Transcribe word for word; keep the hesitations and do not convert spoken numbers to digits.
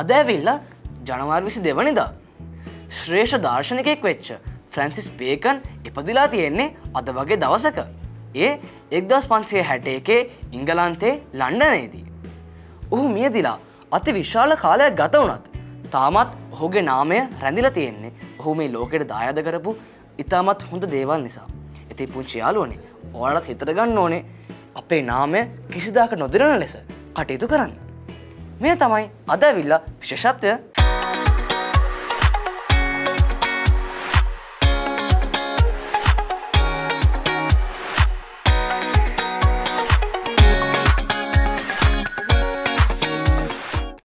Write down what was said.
අද ඇවිල්ලා ජනවාරි විසිදෙක වෙනිදා. ශ්‍රේෂ්ඨ දාර්ශනිකයෙක් වෙච්ච ෆ්‍රැන්සිස් බේකන් ඉපදිලා තියෙන්නේ අද වගේ දවසක. ඒ එක්දහස් පන්සිය හැට එකේ ඉංගලන්තයේ ලන්ඩනයේදී. ඔහු මියදිලා අති විශාල කාලයක් ගත වුණත් තාමත් ඔහුගේ නාමය රැඳිලා තියෙන්නේ ඔහු මේ ලෝකෙට දායාද කරපු ඉතාමත් හොඳ දේවල් නිසා. ඉතින් පුංචි යාළුවනේ, ඔයාලත් හිතට ගන්න ඕනේ අපේ නාමය කිසිදාක නොදිරන ලෙස කටයුතු කරන්න. මේ තමයි අද ඇවිල්ලා විශේෂත්වය.